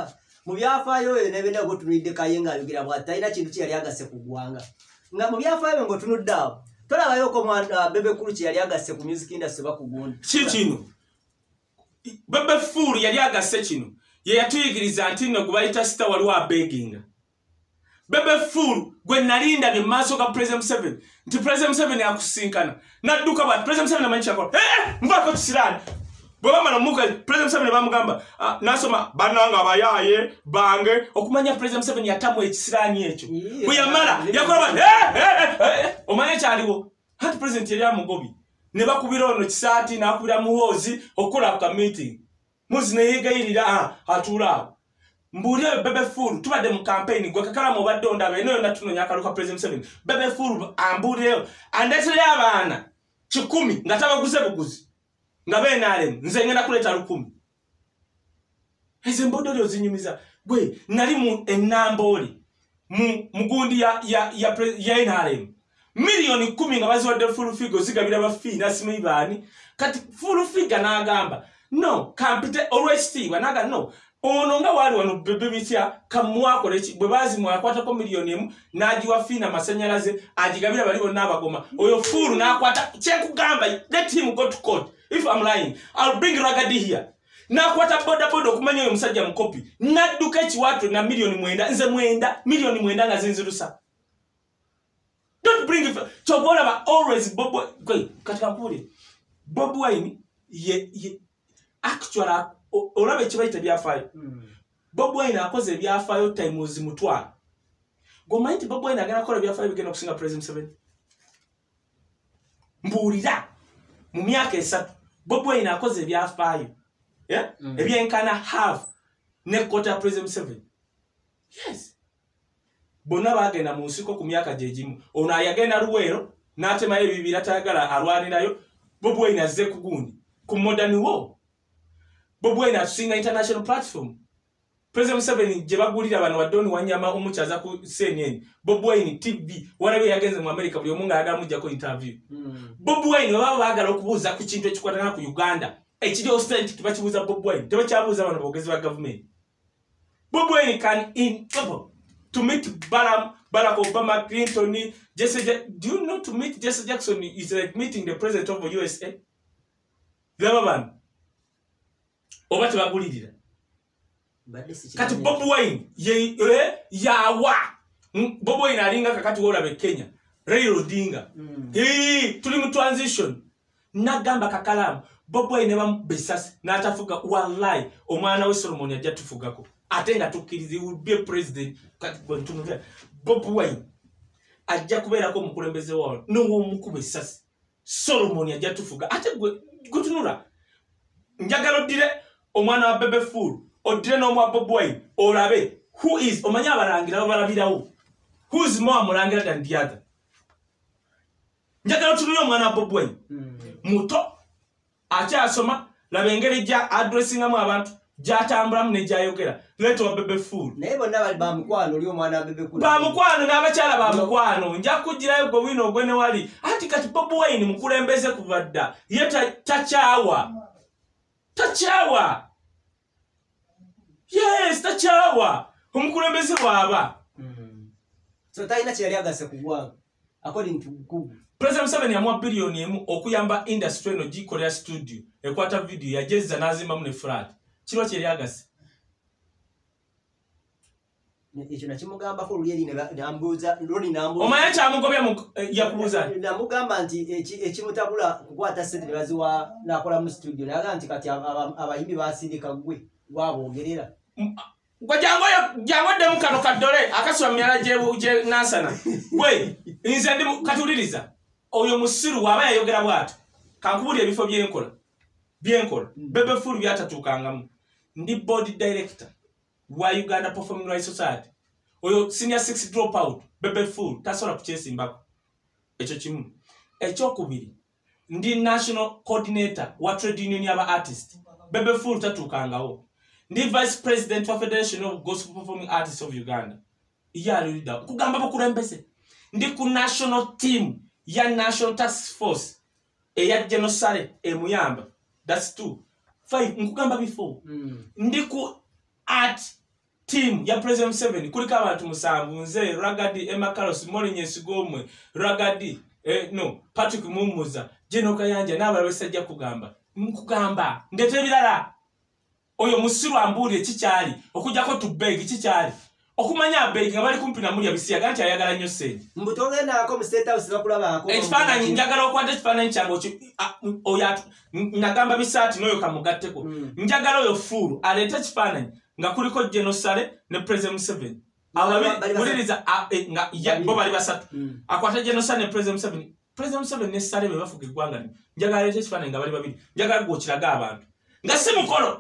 mu byafaayo nebenda gotunulidde Kayenga ayogera bw'ati alina kintu kye yali agasse ku ggwanga nga mu byafaayo ng'otunudde awo tolabayoko mwana Bebe Cool kye yali agasse ku music industry bakugundi kino Bebe Cool yali agasse kino ye yatuyigiriza nti nno gubayita sita waliwo abeginga Bebe Cool gwe nalinda bye maaso ga President 7 nti President 7 yakusinkana nadduka bwati President 7 amanyi kyakolo nvaako kisirani bwebamala muka President 7 bamugamba nasoma bananga abayaye bange okumanya President 7 yatamu ekisirani ekyo bwe yamala yakola omanye kyaliwo hati President yali amugobi ne bakubira ono kisaati n'akubira muhoozi okukola ku meeting muzi ne yegayirira atula mbulye Bebe Cool tubadde mu campaign gwe kakala mu badde ondaba eno yonna tunonya akaluka President 7 Bebe Cool ambulye andetere abaana 10 nga tabaguze buguzi nga benalem nze ngenda kuleta 10 eze mbodolo zinyumiza gwe nali mu enamboli mugundi ya NRM milioni 10 nga baziwadde full figure zigabira bafina simibani kati full figure n'agamba no kampite always see wanaga no ono nga wali wano Bebe bitya kamwako lechi bwe bazi mwakwata ko milioni 1 najiwa fina masanyalaze ajigabira bali bonna abagoma oyo full nakwata kyekugamba let him go to court. If I'm lying, I'll bring Ragadi here. Na kwata boda okumanya oyo musajja mukopi. Nadduka ekiwatu na milioni mwenda. Nze mwenda, milioni mwenda nga zinzirusa. Don't bring it. Chobola ba always Bobo. Kwe, katika mpuli. Bobi Wine, actually, olabe chibaita byafayo. Bobi Wine akoze byafayo time ozimutwala. Gomanyi nti Bobi Wine agenda kola byafayo bigenda kusinga President 7. Mbulira. Mu myaka 3 Bobi Wine akoze byafaayo ebyenkana half ne quarter President 7. Yes, bonna bagenda mu nsiko ku myaka gyegimu ono ayagenda Luweero n'atema ebibira tayagala alwanirayo Bobi Wine azze ku gundi ku modern war. Bobi Wine atusinga international platform. President 7 gye bagulira bano wadoni wanyama omukyaza ku CNN Bobi Wine TV walabe yagenze mu America buli omunga ayagala mujja ko interview. Bobi Wine baba bagala okubuuza ku kintu ekikwatana ku Uganda ekiri hostility tubakibuuza Bobi Wine tebakyabuuza bano bogezi ba government. Bobi Wine can in trouble to meet Barack Obama, Clinton, Jesse Jackson. Do you know to meet Jesse Jackson is like meeting the president of the USA? Lebanon. Oba tebagulirira. Kati Bobi Wine yawa Bobi Wine alinga kakati wola be Kenya Raila Odinga tuli mu transition nagamba kakalamu Bobi Wine bambesasi n'atafuga wallahi omwana we Solomon ajja tufugako ate nga tukkiriza will be president kati bontunulira Bobi Wine ajja kubeerako omukulembeze wawo n'omukube essasi Solomon ajja tufuga ate gutunula njagala oddire omwana wa Bebe Cool odire n'omwa Bobi Wine olabe who is omanya abalangira babalabirawo who is more mulangira than the other. Njagala otunulira omwana wa Bobi Wine muto akyasoma laba engeri gya addressingamu abantu gyatambulamu ne gyayogera leeta wa Bebe Cool naye bonna bali bamukwano oli omwana wa Bebe Cool bamukwano n'abakyala bamukwano nja kugirayo gwe wino ogwene wali ati kati Bobi Wine mukulembeze kuva dda ye takyawa yes takyawa omukulembeze bwaba so talina kye yali agase ku ggwanga according to Google. President 7 yamwa bilioni 1 okuyamba industry eno gikolera studio ekwata video yajeza nazimbamu ne flat kiro kye yali agase ekyo nakimugambako luli nambuuza luli nambuuza omanye kyamugobya yakubuuza namugamba nti ekimutabula kukwata ssente ne baziwa n'akola mu studio nayaga nti kati abayimbi basindika gwe gwaboogerera gwe jango ddemu kano kaddole akasula myala gye nansana gwe nze ndi katuliriza oyo musiru waba yayogera bw'ato kankubulya ebifo byenkola Bebe Cool byatatuukangamu ndi board director wa Uganda Performing Rights Society oyo senior 6 dropout Bebe Cool tasobola kukyesimbako ekyo kimu ekyokubiri ndi national coordinator wa trade union y'aba artist Bebe Cool tatuukangawo ndi vice president wa Federation of Gospel Performing Artists of Uganda yali leader kugamba bakulembeze ndi ku national team ya national task force eya genocide emuyamba that's 2 5 nkugamba before ndi ku art team ya President 7 kuliko abantu musanvu nze Ragadi Emma Carlos Morinye Sigomwe Ragadi Patrick Mumuza Jeno Kayanja n'abalala sajja kugamba ndete birala oyo musiru ambuli kikyali okujjako tubegi kikyali okumanya begi nga bali kumpi na mulya bisiya ganti ayagala nnyo sente mbutonge nako mu state house bakulabako ekifaananyi njagala okwata ekifaananyi kyange oyo nagamba bisaati n'oyo kamugatteko njagala oyo fuulu aleeta ekifaananyi nga kuliko Genosale ne President 7 muliriza bo bali basatu akwata Genosale ne President 7 President 7 ne Sale be bafuga eggwanga njagala aleeta ekifaananyi nga bali babiri njagala gwokiraga abantu nga si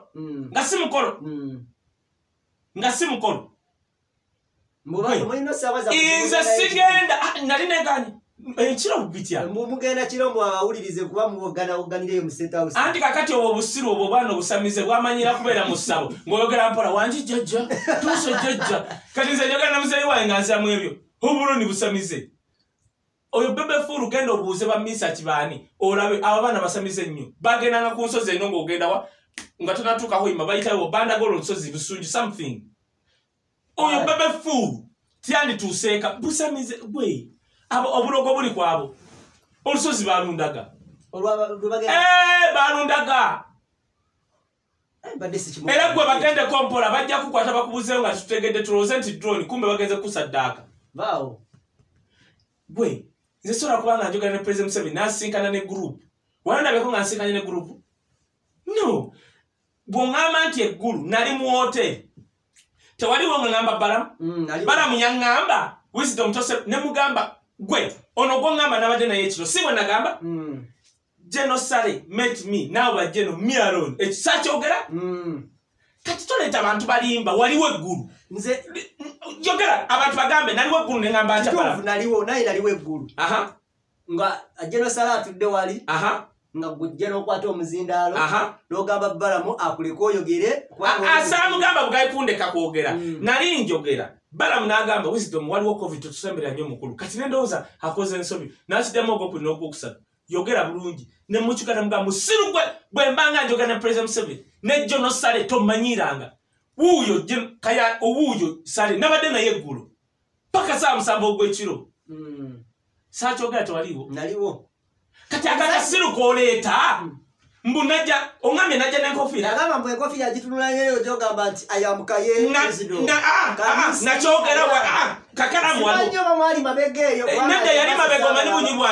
mukolo inze sigenda nali neganye ekiro bubitya mugenda kiro mu abawulirize kuba muganire mu state house anti kakati obwo busiru obwo bwana obusamize bwamanyira kubeera mu ssabo ng'oyogera mpola wangi jjajja tuuse jjajja kati nze njogera na muzeeyi wange nga nsamu ebyo obuloni busamize oyo bebe furu genda obuuze ba misa kibaani olabe abo baana basamize nnyo bagendanga ku nsozi eno ng'ogenda nga tonatuukaho ima bayitawo bandagolo nsozi busunju something oyo bebe furu tiyandituuseeka busamize gwe abo obulogo buli kwabo olusozi balundaga balundaga era gwe bagende kompola bajja kukwata bakubuzeewo nga tutegedde tuloze nti drone kumbe bagenze kusaddaaka gwe nze sobola kubanga njogera ne President 7 nasinkana ne group wanandabeko nga nsinkanye ne group no bw'oŋŋamba nti eggulu nali mu hoteri tewaliwo nga ŋŋamba balamu yaŋŋamba wisdom tose ne mugamba gwe ono gw'oŋŋamba nabadde naye ekiro si bwe nagamba Genosale met me naawe Geno me alone ekisa kyogera kati toleeta abantu balimba waliwo eggulu nze jogera abantu bagambe naliwo eggulu ne ŋŋamba nti naliwo naye naliwo eggulu nga Genosale atudde wali nga gujja n'okwata omuzindaalo n'ogamba Balamu akuleka oyogere asala mugamba bugayikundeka kwogera nali njogera Balamu n'agamba wisdom waliwo covid tusembera nnyo mukulu kati nendowooza akoze ensobi n'akiddamu ogwokuli n'ogwokusatu yogera bulungi ne mukyukana mugamba musiru gwe bwe mbanga njogera ne President 7 ne Genosale tomanyiranga wuuyo Sale nabadde naye eggulu paka saa musanvu ogw'ekiro saakyogera tewaliwo naliwo kati akakasiru koleeta mbu najja oŋŋambye najja n'enkofiira agamba mbu enkofiira agitunulayo gyogamba nti ayamukaye nakyogera kakalamu mwali mabega eyo nedda yali mabega omanyi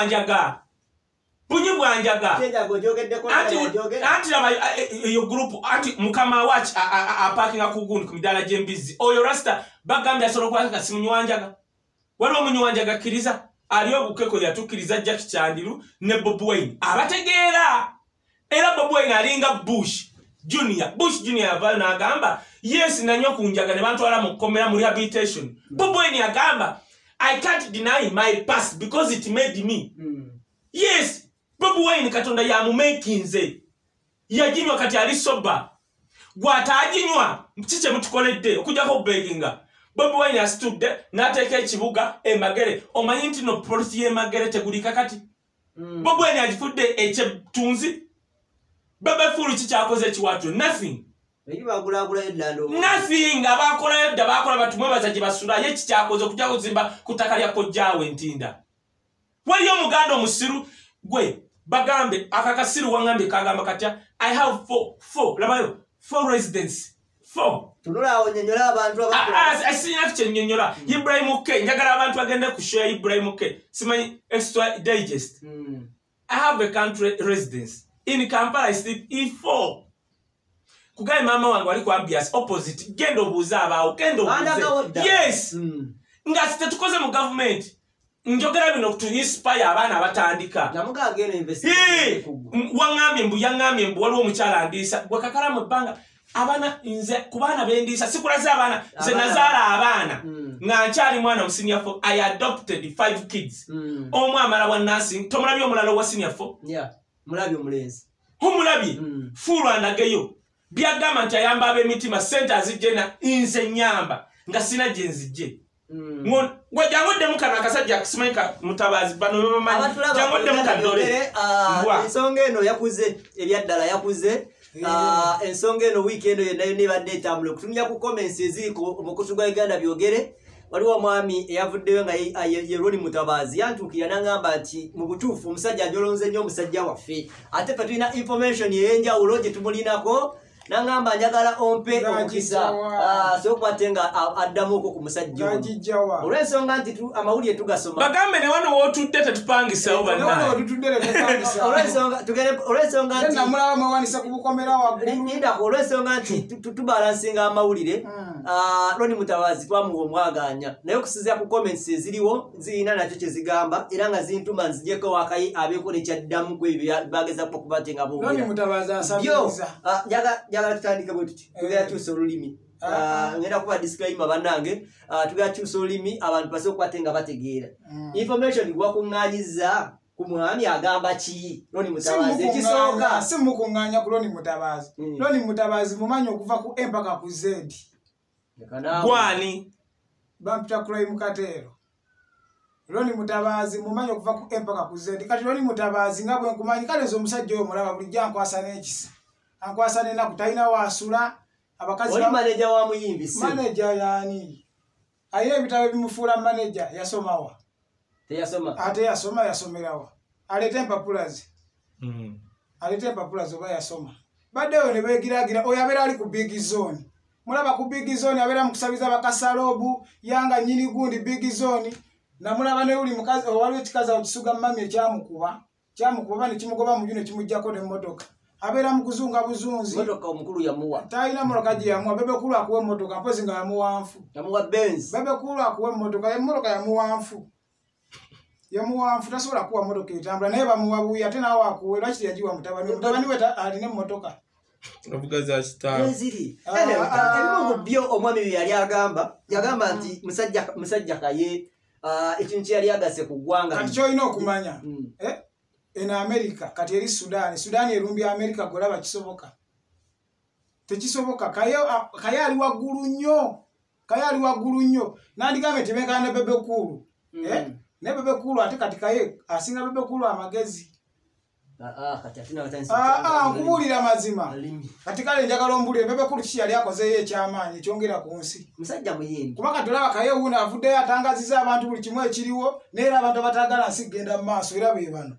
bunyi bwanjaga anti laba eyo gurupu anti mukama wachi apakinga ku gundi ku midaala gy'embizzi oyo rasita bagambye asobola okuba kasimu nyiwanjaga waliwo omunyiwanjaga akkiriza ali obukeko yatukkiriza Jack Chandiru ne Bob Wine abategeera era Bob Wine alinga Bush Junior yavaayo n'agamba yes nanyo kunjaga ne bantwala mu kkomera mu rehabilitation Bob Wine agamba I can't deny my past because it made me yes Bob Wine katonda yamumekinze yaginywa kati ali soba gwataaginywa kiki mutukoledde okujjako beginga Bob Wine asitudde n'ateeka ekibuga Magere omanyi nti no polisi y'Emagere tegulika kati Bob Wine agifudde ekyetunzi Bebe Fulu kikyakoze ekiwatu nothing abakolayo dda bakola batumwebaza gye basula ye kikyakoze okujja kuzimba ku ttaka lya kojjaawe Ntinda waliyo omuganda omusiru gwe bagambe akakasiru wangambye kagamba katya I have four residents 4 tunulawo nyonyola abantu asina kyennyonnyola Ibrahim K njagala abantu bagende ku show Ibrahim K simanyi extra digest I have a country residence in Kampala. I sleep E4 kugaye mama wange wali kwambias opposite gendo obuuza abaawo gendo obuuze yes nga tetukoze mu government njogera bino kutu inspire abaana abatandika yaŋŋambye mbu waliwo omukyala andiisa gwe kakala mu bbanga abaana nze ku baana bendiisa sikulaze abaana nze nazaala abaana nga nkyali mwana mu senior 4 I adopted 5 kids omu amala wa nursing tomulabye omulala wa senior 4 mulabye omulenzi omulabye fuulu andageyo byagamba nti ayamba ab'emitima sente azijje na nze nyamba nga sina gye nzijje Gwe jango demu kana akasajja akasimaika Mutabazi bano bamanyi jango demu kadole ensonga eno yakuze ebyaddala yakuze ensonga eno weekend nayo nebadde etambula okutumya ku comments eziriko mu kutu gwa Uganda byogere waliwo omwami eyavuddeyo nga ye Ronnie Mutabazi yantuukira n'angamba nti mu butuufu omusajja ajolonze nnyo omusajja waffe ate fe tulina information ey'enjawulo gye tumulinako n'angamba njagala ompe omukisa sokwate nga addamuko ku musajja ono olw'ensonga nti amawulire tugasoma bagambe ne wano wootudde tetupangisawo olw'ensonga nti tubalansinga amawulire Ronnie Mutabazi twamuwa omwaganya naye okusinziira ku comments eziriwo zirina nakyo kye zigamba era nga zintuma nzijeko wakayi abeeko nekyaddamu ku ebyo bagezaako okuba te nga njagala tutandike bwe tuti tugera kyusa olulimi ngenda kuba disclaimer bannange tugera kyusa olulimi abantu base okukwate nga bategeera information gwakuŋŋaanyiza ku mwami agamba ki Ronnie Mutabazi ekisooka si mukuŋŋaanya ku Ronnie Mutabazi Ronnie Mutabazi mumanyi okuva ku empaka ku Z gwani bampita Crime Katero Ronnie Mutabazi mumanyi okuva ku empaka ku Z kati Ronnie Mutabazi nga bwe nkumanyi kale nze omusajja oyo mulaba bulijjo ankwasa n'ekisa ankwasa n'ennaku talina waasula abakazi oli manager wa muyimbi manager yaani ayina ebitabo bimufuula manager yasomawa teyasoma ate yasomerawa aleeta empapula ze aleeta empapula ze oba yasoma baddeyo ne beegiraagira oyo abeera ali ku big zone mulaba ku big zone abeera mu kusabiza bakasalobu yanga nnyini gundi big zone namulaba ne uli mukazi waliwo ekikazi awo kisuga mami ekyamukuba ne kimugoba mu jju ne kimuggyako n'emmotoka abeera mu kuzunga buzunzi motoka omukulu yamuwa talina motoka gye yamuwa bebekulu akuwa emmotoka mpozi nga yamuwanfu yamuwa Benz bebekulu akuwa emmotoka emmotoka yamuwanfu tasobola kuwa motoka etambula naye bamuwa buyi ate naawe akuwe lwaki teyagiwa mutabani we alina emmotoka ziri ebimungu byo omwami bye yali yagamba nti musajja kaye ekintu kye yali agase ku ggwanga kati kyolina okumanya eno Amerika kati eri Sudaani erumbya Amerika golaba kisoboka tekisoboka kaye ali waggulu nnyo nandigambe tebekana ne bebekulu ne bebekulu ate kati kaye asinga bebekulu amagezi nkubuulira mazima kati kale njagala ombulire bebekulu kiki yali akozeyo ekyamaanyi ekyongera ku nsi kuba kati olaba kaye wuno avuddeyo atangaziza abantu buli kimu ekiriwo neera abantu abatagala nsi kugenda mu maaso era be bano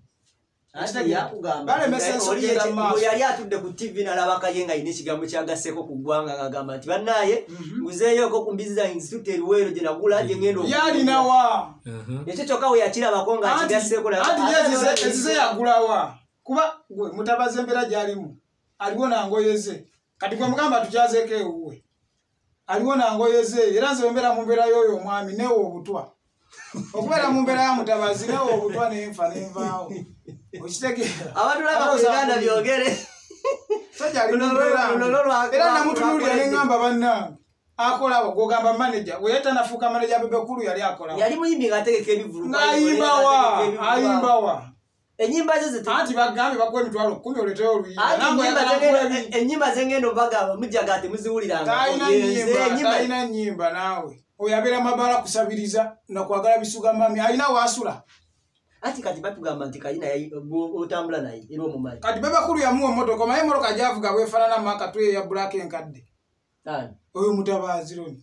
yali atudde ku TV nalaba kaye nga alina ekigambo kyagasseko ku ggwanga ngagamba nti bannaye nguzeeyoko ku mbizi zange nzitutte eruweero gye nagula gye ngenda yalinawa ekyo kyokka we yakirabako nga akigasseko ezize yagulawa kuba gwe Mutabazi embeera gy'alimu aliwo nangoye ze kati gwe mugamba tukyazeeko ewuwe aliwo nangoye ze era nze wembeera mu mbeera y'oyo omwami neewe obutwa okubeera mu mbeera ya Mutabazi neewe obutwa nenfa nenvaawo okitegeera abantu laba ku Uganda byogere era namutunuulira neŋŋamba bannange akolabo gwogamba manager we yatanafuuka manager bebekulu yali akolawo yali muyimbi ng'ategeka ebivulu ng'ayimbawa enyimba ze anti bagambye bakuwa emitwalo 10 oleteyo oluyimba enyimba zengendo bagamba mujjaga ati muziwuliranga talina nnyimba naawe oyo abeera mabala kusabiriza nakwagala bisuga mami alina waasula ati kati batugamba nti kalina otambula naye era omumanyi kati bebekulu yamuwa emmotoka omanyi emmotoka gyavuga bwefaanana maka twe ya black enkadde oyo Mutabazi Ronnie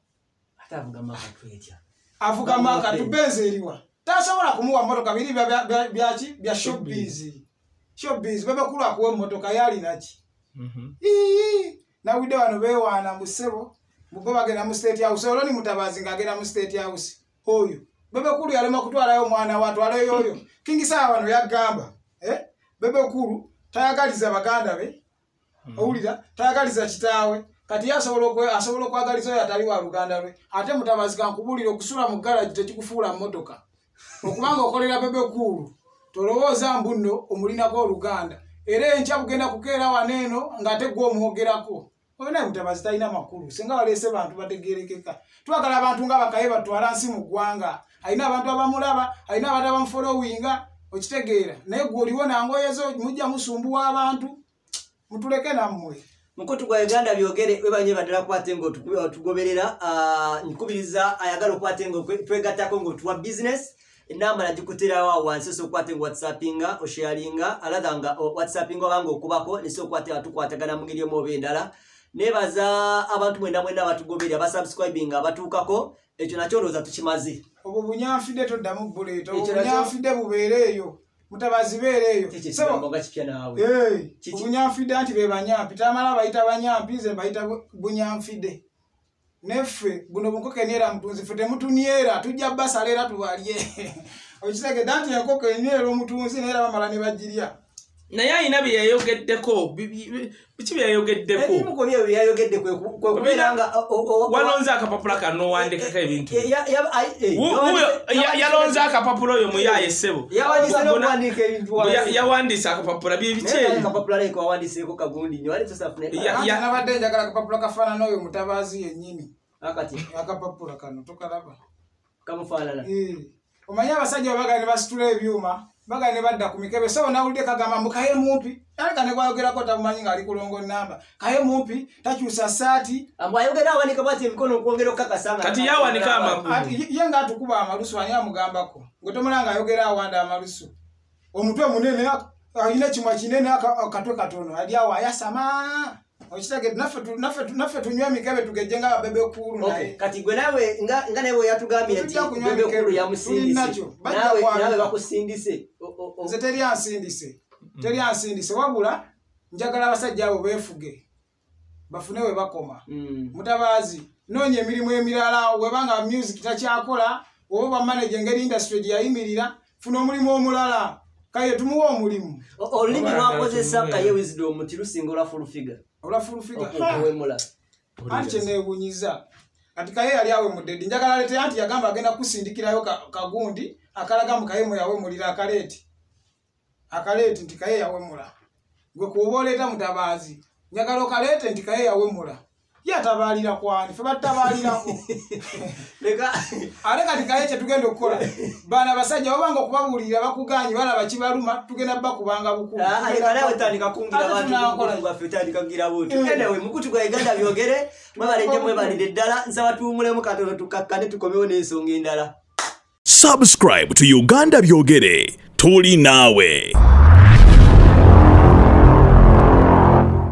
avuga maka tubenze eriwa tasobola kumuwa mmotoka biri bya showbiz bebekulu akuwa emmotoka yalinaki nawidde wano beewaana mu ssebo bo bagenda mu state house Ronnie Mutabazi ng'agenda mu state house oyo bebekulu yalema kutwalayo omwana watwaleyo oyo kingisaa wano yaggamba bebekulu tayagaliza baganda be owulira tayagaliza kitaawe kati asobola okwagaliza oyo atali wa luganda lwe ate Mutabazi kankubuulira okusula mu garagi tekikufuula mmotoka okubanga okolera bebekulu tolowooza mbu nno omulinako oluganda era enkya bugenda kukeera waneeno ng'ate gwe omwogerako onaye Mutabazi talina makulu singa waleese bantu bategerekeka twagala abantu nga bakaye batwala nsi mu ggwanga alina abantu abamulaba alina abantu abamufolowinga okitegeera naye gwe oliwo nangoyezo mujja musumbuwa abantu mutuleke nammwe Mukutu gwa Uganda byogere webanye badala kwate ngo tugoberera nkubiriza ayagala kwate ngo twegatako ngo tuwa business enamba najikutira wa wansi so kwate ngo WhatsAppinga o sharinga aladanga WhatsAppinga wango kubako niso kwate atukwatagana mugiryo mo bendala nebaza abantu mwenda batugoberera basubscribinga batukako ekyo nakyoloza tukimazi obo bunyafide toddamu buleta obo bunyafide bubeereyo mutabazi beereyo so mbonga kipya nawe bunyafide anti be banyampi tamala bayita banyampi ze bayita bunyafide nefe buno bunkoke nera mutunzi fete mutuniera tujja basalera tubalye okisege danti yakoke nera omutunzi nera bamala ne bajirya naye ayina bye yayogeddeko biki bye yayogeddeko ebimuko bye yayogedde kubiranga walonza akapapula kano wandikako ebintu yalonza akapapula oyo muyaye ssebo yawandisa akapapula byebikyewandiseko kagundi nabadde njagala akapapula kafaanana oyo mutabazi yennyini akapapula kano tokalaba kamufaanana omanye abasajja babaga ne basitula ebyuma baga ne badda ku mikebe so nawulidde kagamba mukaye mumpi aleka ne kwayogerako tamumanyi ng'ali kulongo namba kaye mumpi takyusa saati ambu ayogera awanika bwati emikono okwongera okukakasanga kati yawanika amagulu ye ng'atukuba amalusu ani amugambako gwe tomulanga ayogera awanda amalusu omutwe munene alina kimwa kinene akatwe katono ali awo ayasama okitege naffe tunywa emikebe tugejje nga babebe kulu naye kati gwe nawe nga nawe yatugambye nti bebe kulu yamusindise nawe bakusindise nze teri ansindise wabula njagala abasajja abo beefuge bafune we bakoma mutabazi noonya emirimu emirala webanga music takyakola oba bamanaje engeri industry gye yayimirira funa omulimu omulala kaye tumuwa omulimu olulimi lwakozesa kaye wisdom ti lusinga olwa figure anti kyeneewunyiza kati kaye yali awemudde njagala lete anti yagamba agenda kusindikirayo kagundi akalaga mu kaye yawemulira akaleeti nti kaye yawemula gwe kuba oleeta mutabazi njagala okaleete nti kaye yawemula ye atabalira kwani fe batabalirako ate kati kaye kyetugenda okukola baana basajja obanga okubabuulirira bakuganyi balaba kibaluma tugenda bakubanga bukulu mukutu gwa Uganda byogere mwabalenje mwebalire ddala nsaba tuwumulemu katono tukakkane tukomewo n'ensonga endala. Subscribe to Uganda Byogere. Tuli nawe.